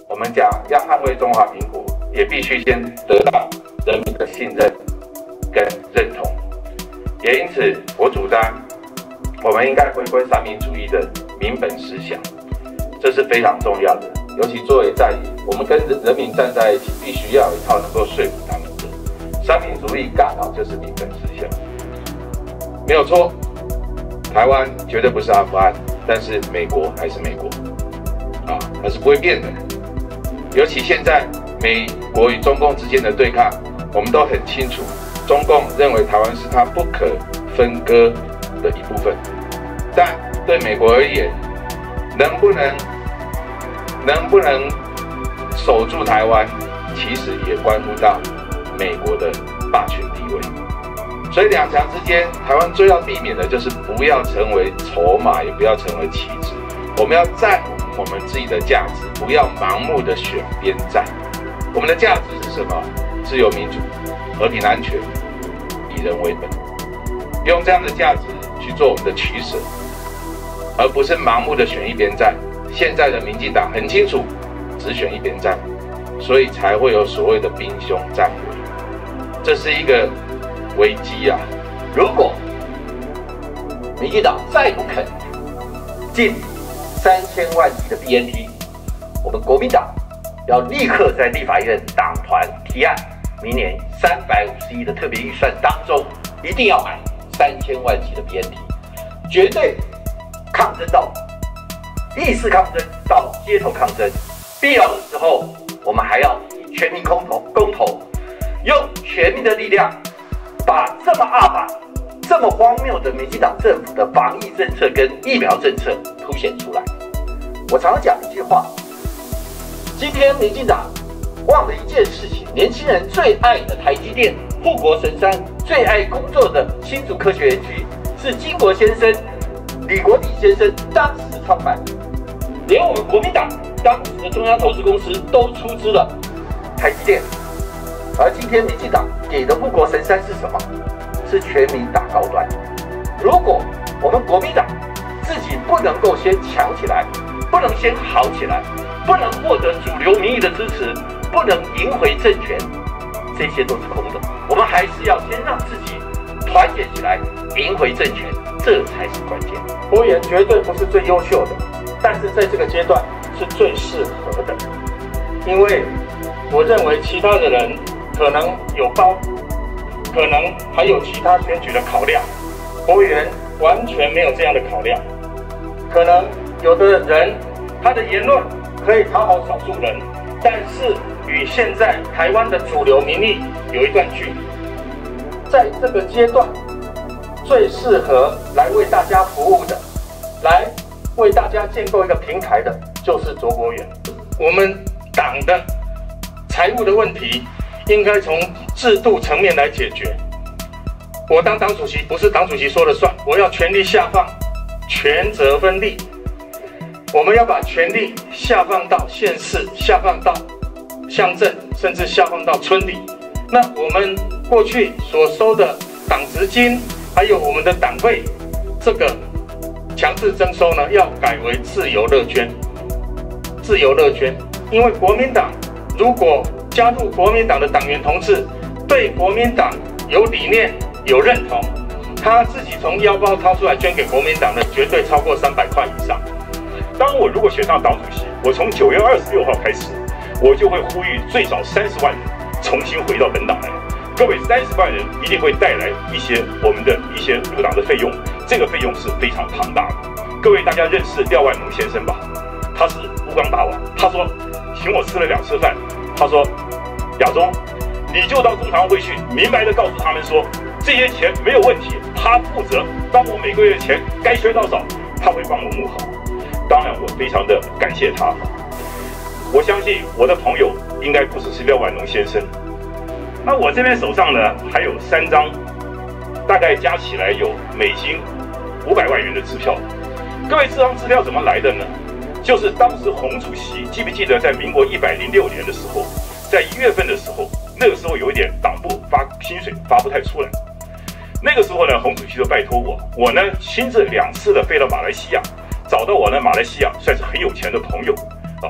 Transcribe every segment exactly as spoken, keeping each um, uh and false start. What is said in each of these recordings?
我们讲要捍卫中华民国，也必须先得到人民的信任跟认同。也因此，我主张我们应该回归三民主义的民本思想，这是非常重要的。尤其作为在野，我们跟人民站在一起，必须要有一套能够说服他们的三民主义，刚好就是民本思想，没有错。台湾绝对不是阿富汗，但是美国还是美国，啊，它是不会变的。尤其现在美国与中共之间的对抗，我们都很清楚，中共认为台湾是它不可分割的一部分。但对美国而言，能不能能不能守住台湾，其实也关乎到美国的霸权地位。所以两强之间，台湾最要避免的就是不要成为筹码，也不要成为棋子。我们要站稳我们自己的价值，不要盲目的选边站。我们的价值是什么？自由民主、和平安全，以人为本。用这样的价值去做我们的取舍，而不是盲目的选一边站。现在的民进党很清楚，只选一边站，所以才会有所谓的兵凶战危。这是一个危机啊！ 如果民进党再不肯进三千万级的 B N T， 我们国民党要立刻在立法院党团提案，明年三百五十亿的特别预算当中，一定要买三千万级的 B N T， 绝对抗争到意识抗争到街头抗争，必要的时候，我们还要以全民公投公投，用全民的力量，把这么阿法、这么荒谬的民进党政府的防疫政策跟疫苗政策凸显出来。我常常讲一句话：今天民进党忘了一件事情，年轻人最爱的台积电、护国神山，最爱工作的新竹科学园区，是金国先生、李国鼎先生当时创办的，连我们国民党当时的中央投资公司都出资了台积电。而今天民进党给的护国神山是什么？是全民打高端。如果我们国民党自己不能够先强起来，不能先好起来，不能获得主流民意的支持，不能赢回政权，这些都是空的。我们还是要先让自己团结起来，赢回政权，这才是关键。 国员绝对不是最优秀的，但是在这个阶段是最适合的，因为我认为其他的人可能有包，可能还有其他选举的考量，国员完全没有这样的考量。可能有的人他的言论可以讨好少数人，但是与现在台湾的主流民意有一段距离。在这个阶段，最适合来为大家服务的，来为大家建构一个平台的，就是卓国源。我们党的财务的问题，应该从制度层面来解决。我当党主席不是党主席说了算，我要权力下放，权责分立。我们要把权力下放到县市，下放到乡镇，甚至下放到村里。那我们过去所收的党职金，还有我们的党费，这个强制征收呢，要改为自由乐捐。自由乐捐，因为国民党如果加入国民党的党员同志，对国民党有理念、有认同，他自己从腰包掏出来捐给国民党的，绝对超过三百块以上。 当我如果选上党主席，我从九月二十六号开始，我就会呼吁最少三十万人重新回到本党来。各位，三十万人一定会带来一些我们的一些入党的费用，这个费用是非常庞大的。各位大家认识廖万农先生吧？他是乌钢大王，他说请我吃了两次饭，他说亚中，你就到中常会去，明白的告诉他们说，这些钱没有问题，他负责，当我每个月的钱该捐多少，他会帮我募好。当然，我非常的感谢他。我相信我的朋友应该不只是廖万农先生。那我这边手上呢还有三张，大概加起来有美金五百万元的支票。各位，这张支票怎么来的呢？就是当时洪主席记不记得，在民国一百零六年的时候，在一月份的时候，那个时候有一点党部发薪水发不太出来。那个时候呢，洪主席就拜托我，我呢亲自两次的飞到马来西亚。找到我呢，马来西亚算是很有钱的朋友啊，开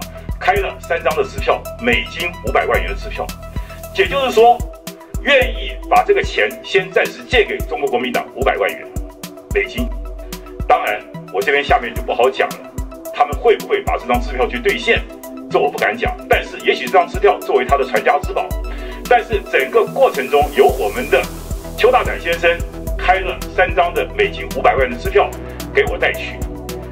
开了三张的支票，美金五百万元的支票，也就是说，愿意把这个钱先暂时借给中国国民党五百万元美金。当然，我这边下面就不好讲了，他们会不会把这张支票去兑现，这我不敢讲。但是，也许这张支票作为他的传家之宝。但是整个过程中，由我们的邱大展先生开了三张的美金五百万的支票给我带去。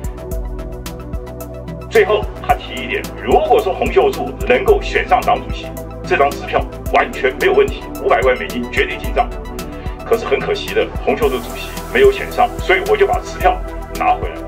最后他提一点，如果说洪秀柱能够选上党主席，这张支票完全没有问题，五百万美金绝对进账。可是很可惜的，洪秀柱主席没有选上，所以我就把支票拿回来。